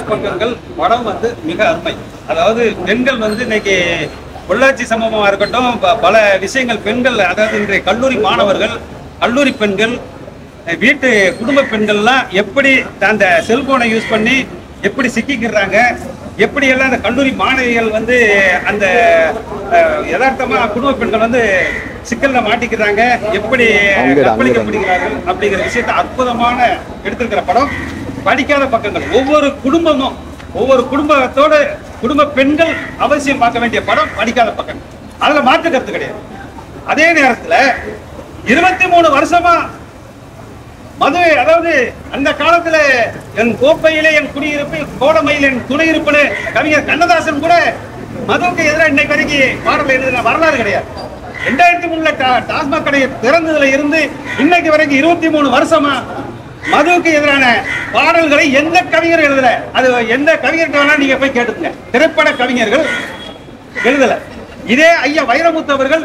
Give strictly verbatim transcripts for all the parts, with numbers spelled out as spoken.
பக்கங்கள் படம் வந்து மிக அருமை. அதாவது பெண்கள் வந்து இன்னைக்கு உள்ளாட்சி சமூகமா இருக்கட்டும், பல விஷயங்கள் பெண்கள், அதாவது இன்றைய கல்லூரி மாணவர்கள், கல்லூரி பெண்கள், வீட்டு குடும்ப பெண்கள்லாம் எப்படி அந்த செல்போனை யூஸ் பண்ணி எப்படி சிக்கிக்கிறாங்க, எப்படி எல்லாம் அந்த கல்லூரி மாணவிகள் வந்து அந்த யதார்த்தமா குடும்ப பெண்கள் வந்து சிக்கல்ல மாட்டிக்கிறாங்க, எப்படி கற்பழிக்கப்படுகிறார்கள் அப்படிங்கிற விஷயத்தை அற்புதமான எடுத்திருக்கிற படம். படிக்காத பக்கங்கள், ஒவ்வொரு குடும்பமும் ஒவ்வொரு குடும்பத்தோட குடும்ப பெண்கள் அவசியம் பார்க்க வேண்டிய படம் படிக்காத பக்கங்கள். அதுல மாற்று கருத்து கிடையாது. அதே நேரத்துல இருபத்தி மூணு வருஷமா மது, அதாவது அந்த காலத்துல என் கோப்பையிலே என் குடியிருப்பு, கோடமையில் என் துணை இருப்புன்னு கவிஞர் கண்ணதாசன் கூட மதுவுக்கு எதிராக இன்னைக்கு வரைக்கும் பாடல் எழுதின வரலாறு கிடையாது. ரெண்டாயிரத்தி மூணுல டாஸ்மாக் கடை திறந்ததுல இருந்து இன்னைக்கு வரைக்கும் இருபத்தி மூணு வருஷமா மதுவுக்கு எதிரான பாடல்களை எந்த கவிஞர் எழுதல. அது எந்த கவிஞர்கிட்ட வேணா நீங்க போய் கேட்டுங்க, திரைப்பட கவிஞர்கள் எழுதல. இதே ஐயா வைரமுத்து அவர்கள்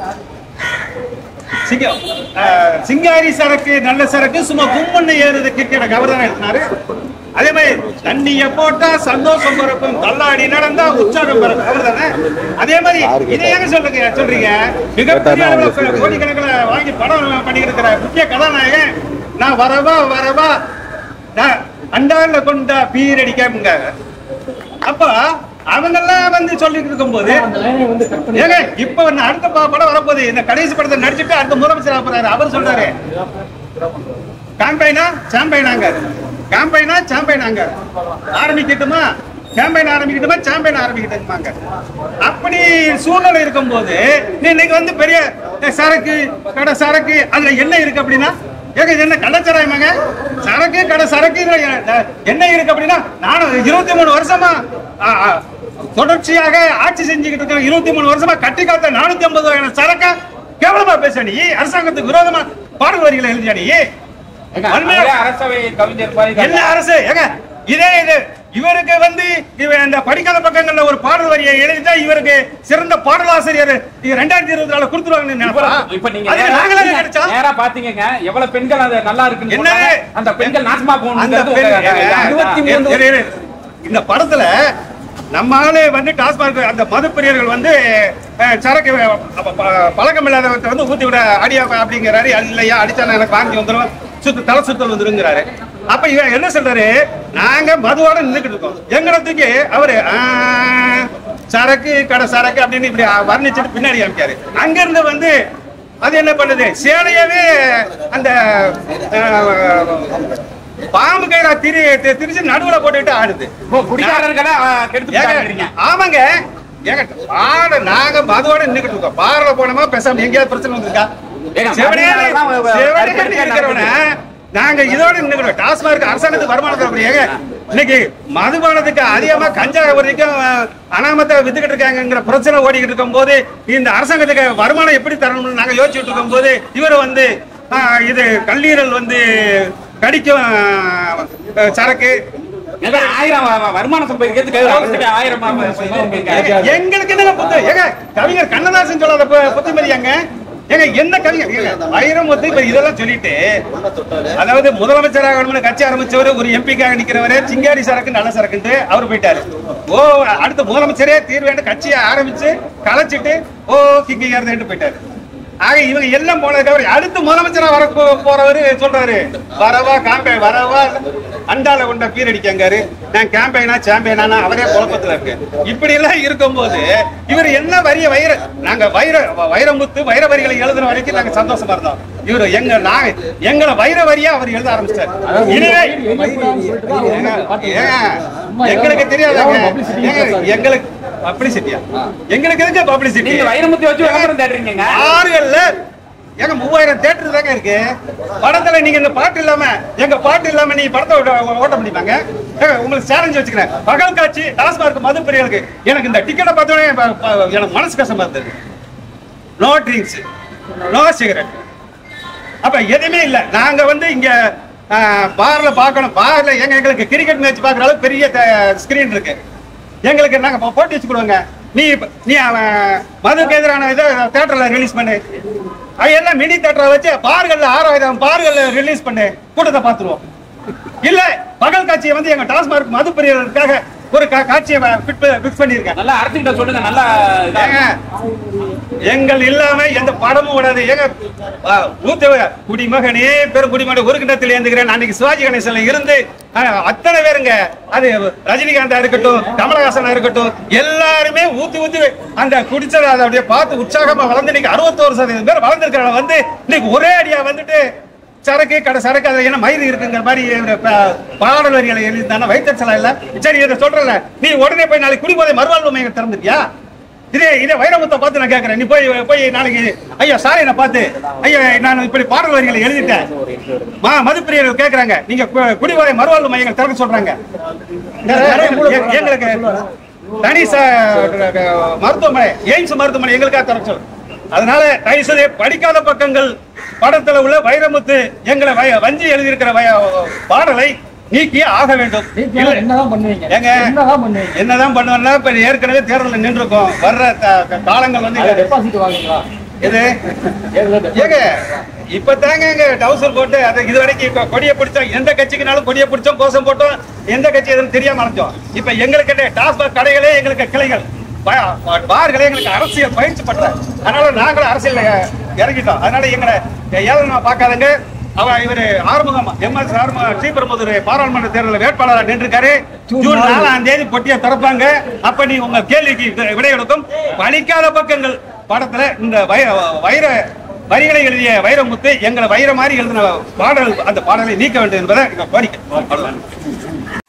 சிங்காரி சரக்கு நல்ல சரக்கு சும்மா கும்மண்ணு ஏறுது கிரிக்கெட் அவர் தான் எழுதினாரு. அதே மாதிரி தண்ணிய போட்டா சந்தோஷம் பிறக்கும், தள்ளாடி நடந்தா உற்சாகம் பிறக்கும் அவர் தானே. அதே மாதிரி இதை எங்க சொல்லுங்க சொல்றீங்க, மிகப்பெரிய கோடிக்கணக்கில் வாங்கி படம் பண்ணிக்கிட்டு இருக்கிற முக்கிய கதாநாயகன் நான் வரவா வரவா அண்டால கொண்டா பீரடிக்க. அப்ப அவங்க எல்லாம் வந்து சொல்லிட்டு இருக்கும் போது ஏங்க இப்ப அடுத்த படம் வரப்போகுது, இந்த கடைசி படத்தை நடிச்சுட்டு அடுத்த முதலமைச்சர் ஆகிறாரு. அவர் சொல்றாரு கேம்பெயினா சாம்பெயினாங்க, கேம்பெயினா சாம்பெயினாங்க, ஆரம்பிக்கட்டுமா கேம்பெயின் ஆரம்பிக்கட்டுமா சாம்பெயின் ஆரம்பிக்கட்டுமாங்க. அப்படி சூழ்நிலை இருக்கும் போது இன்னைக்கு வந்து பெரிய சரக்கு கடை சரக்கு அதுல என்ன இருக்கு அப்படின்னா, ஏங்க என்ன கள்ளச்சாராயமாங்க, சரக்கு கடை சரக்கு என்ன இருக்கு அப்படின்னா, நானும் இருபத்தி மூணு வருஷமா தொடர்ச்சியாக ஆட்சி செஞ்சுக்கிட்டு இருக்கிற இருபத்தி மூணு வருஷமா கட்டி காத்த நானூத்தி ஐம்பது வகையான சரக்கா கேவலமா பேச நீ, அரசாங்கத்துக்கு விரோதமா பாடல் வரிகளை எழுதியா நீ, என்ன அரசு ஏங்க இதே இது இவருக்கு வந்து இந்த படிக்காத பக்கங்கள்ல ஒரு பாடல் வரியை எழுதிட்டா இவருக்கு சிறந்த பாடலாசிரியர் ரெண்டாயிரத்தி இருபத்தி நாலு கொடுத்துருவாங்கன்னு பாத்தீங்க. எவ்வளவு பெண்கள் அது நல்லா இருக்கு, என்ன அந்த பெண்கள் நாசமா போகணும். இந்த படத்துல நம்மளே வந்து டாஸ்மாக் அந்த மது பிரியர்கள் வந்து சரக்கு பழக்கம் இல்லாதவற்றை வந்து ஊத்தி விட அடியா அப்படிங்கிறாரு. இல்லையா அடிச்சா எனக்கு வாங்கி வந்துடும், சுத்து தலை சுத்தல் வந்துருங்கிறாரு. அப்ப இவன் என்ன சொல்றாரு, நாங்க மதுவோட நின்றுக்கிட்டு இருக்கோம், எங்களுக்கு அவரு சரக்கு கடை சரக்கு அப்படின்னு இப்படி வர்ணிச்சுட்டு பின்னாடி காமிக்காரு. அங்க இருந்து வந்து அது என்ன பண்ணுது, சேலையவே அந்த பாம்பு கையில திரி திரிச்சு நடுவுல போட்டுட்டு ஆடுது. ஆமாங்க ஏங்க நாங்க மதுவோட நின்றுக்கிட்டு இருக்கோம், பார்ல போனோமா பேசாம எங்கேயாவது பிரச்சனை வந்திருக்கா, நாங்க இதோட நின்றுக்கிறோம். டாஸ்மாக் அரசாங்கத்துக்கு வருமானத்தை ஏங்க இன்னைக்கு மதுபானத்துக்கு அதிகமா கஞ்சா வரைக்கும் அனாமத்தை வித்துக்கிட்டு இருக்காங்கிற பிரச்சனை ஓடிக்கிட்டு இருக்கும் போது இந்த அரசாங்கத்துக்கு வருமானம் எப்படி தரணும்னு நாங்க யோசிச்சுட்டு இருக்கும் போது இவர் வந்து இது கல்லீரல் வந்து கடிக்கும் சரக்கு ஆயிரம் வருமானம் சம்பாதிக்கிறதுக்கு ஆயிரம் எங்களுக்கு என்ன கவிஞர் கண்ணதாசன் சொல்லாத புத்திமதியாங்க. ஏங்க என்ன கவிஞர் வைரமுத்து இப்ப இதெல்லாம் சொல்லிட்டு, அதாவது முதலமைச்சராக கட்சி ஆரம்பிச்சவரு ஒரு எம்பிக்காக நிக்கிறவரு சிங்காரி சரக்கு நல்ல சரக்குன்ட்டு அவர் போயிட்டாரு. ஓ அடுத்த முதலமைச்சரே தீர்வேண்டு கட்சியை ஆரம்பிச்சு கலைச்சிட்டு ஓ கிங்க ஏறதுன்ட்டு போயிட்டாரு. ஆக இவங்க எல்லாம் போனதுக்கு அவர் அடுத்து முதலமைச்சரா வர போறவரு சொல்றாரு வரவா கேம்பெயின் வரவா அண்டால கொண்ட பீர் அடிக்காங்காரு, நான் கேம்பெயினா சாம்பியனா அவரே குழப்பத்துல இருக்கு. இப்படி எல்லாம் இருக்கும் போது இவர் என்ன வரிய வைர நாங்க வைர வைரமுத்து வைர வரிகளை எழுதுற வரைக்கும் நாங்க சந்தோஷமா இருந்தோம். இவரு எங்க நாங்க எங்களை வைர வரியா அவர் எழுத ஆரம்பிச்சார். எங்களுக்கு தெரியாதாங்க, எங்களுக்கு பப்ளிசிட்டியா எங்களுக்கு எதுக்கு பப்ளிசிட்டி, வைரமுத்து வச்சு விளம்பரம் தேடுறீங்க. ஆறுகள்ல ஏங்க மூவாயிரம் தேட்டர் தாங்க இருக்கு. படத்துல நீங்க இந்த பாட்டு இல்லாம எங்க பாட்டு இல்லாம நீங்க படத்தை ஓட்ட முடியுமாங்க? உங்களுக்கு சேலஞ்ச் வச்சுக்கிறேன், பகல் காட்சி டாஸ்மாக் மது பிரியர்களுக்கு எனக்கு இந்த டிக்கெட்டை பார்த்தோன்னே எனக்கு மனசு கஷ்டமா இருந்தது. நோ ட்ரிங்க்ஸ் நோ சிகரெட், அப்ப எதுவுமே இல்லை. நாங்க வந்து இங்க பார்ல பார்க்கணும், பார்ல எங்க எங்களுக்கு கிரிக்கெட் மேட்ச் பார்க்குற அளவுக்கு பெரிய ஸ்கிரீன் இருக்கு, எங்களுக்கு நாங்க போட்டி வச்சு கொடுவாங்க. நீ நீ மதுக்கு எதிரான இதை தியேட்டர்ல ரிலீஸ் பண்ணு, எல்லாம் மினி தியேட்டரை வச்சு பார்கள்ல ஆறாயிரம் பார்கள்ல ரிலீஸ் பண்ணு, கூட்டத்தை பார்த்துருவோம். இல்ல பகல் காட்சியை வந்து எங்க டாஸ்மார்க் மது பிரியர்களுக்காக ஒரு காட்சியை பிக்ஸ் பண்ணிருக்கேன். நல்லா அரசிட்ட சொல்லுங்க. நல்லா எங்கள் இல்லாம எந்த படமும் விடாது. எங்க ஊத்த குடிமகனே பெரும் குடிமகன் ஒரு கிண்ணத்தில் ஏந்துகிறேன். அன்னைக்கு சிவாஜி கணேசன்ல இருந்து அத்தனை பேருங்க, அது ரஜினிகாந்தா இருக்கட்டும், கமலஹாசனா இருக்கட்டும், எல்லாருமே ஊத்தி ஊத்தி அந்த குடிச்சதை அதை அப்படியே பார்த்து உற்சாகமா வளர்ந்து இன்னைக்கு அறுபத்தோரு சதவீதம் பேர் வளர்ந்துருக்கிறவங்க வந்து இன்னைக்கு ஒரே அடியா வந்துட்டு சரக்கு கடை சரக்கு அதுல என்ன மயிறு இருக்குங்கிற மாதிரி பாடல் வரிகளை எழுதிதானே வைத்தச்சலா இல்ல. சரி இதை சொல்றல, நீ உடனே போய் நாளைக்கு குடிபோதை மறுவாழ்வு மையம் திறந்துட்டியா? இதே இதே வைரமுத்தை பார்த்து நான் கேட்கறேன், நீ போய் போய் நாளைக்கு ஐயா சார் என்ன பார்த்து ஐயா நான் இப்படி பாடல் வரிகளை எழுதிட்டேன் மா மதுப்பிரியர்கள் கேட்கறாங்க, நீங்க குடிபோதை மறுவாழ்வு மையங்கள் திறக்க சொல்றாங்க. எங்களுக்கு தனி மருத்துவமனை எய்ம்ஸ் மருத்துவமனை எங்களுக்காக திறக்க சொல்லு. அதனால தயவுசெய்து படிக்காத பக்கங்கள் படத்துல உள்ள வைரமுத்து எங்களை வஞ்சி எழுதியிருக்கிற பாடலை நீக்கியே ஆக வேண்டும். என்னதான் பண்ணுவேன்னா இப்ப ஏற்கனவே தேர்தலில் நின்றுருக்கோம். வர்ற காலங்கள் வந்து இது ஏங்க இப்ப தாங்க எங்க டவுசர் போட்டு அதை இது வரைக்கும் கொடியை பிடிச்சோம். எந்த கட்சிக்குனாலும் கொடியை பிடிச்சோம், கோஷம் போட்டோம், எந்த கட்சி எதுன்னு தெரியாம அழைச்சோம். இப்ப எங்களுக்கு டாஸ்மாக் கடைகளே எங்களுக்கு கிளைகள், பார்களே எங்களுக்கு அரசியல் பயிற்சி பண்ற. அதனால நாங்களும் அரசியல் இறங்கிட்டோம். அதனால எங்களை ஏழை பார்க்காதங்க. அவ இவரு ஆறுமுகம் எம் எஸ் ஆறுமுகம் ஸ்ரீபெரும்புதூர் பாராளுமன்ற தேர்தலில் வேட்பாளராக நின்றுக்காரு. ஜூன் நாலாம் தேதி பொட்டியை திறப்பாங்க. அப்ப நீ உங்க கேள்விக்கு விடை கொடுக்கும். படிக்காத பக்கங்கள் படத்துல இந்த வைர வரிகளை எழுதிய வைரமுத்து எங்களை வைர மாதிரி எழுதின பாடல், அந்த பாடலை நீக்க வேண்டும் என்பதை கோரிக்கை.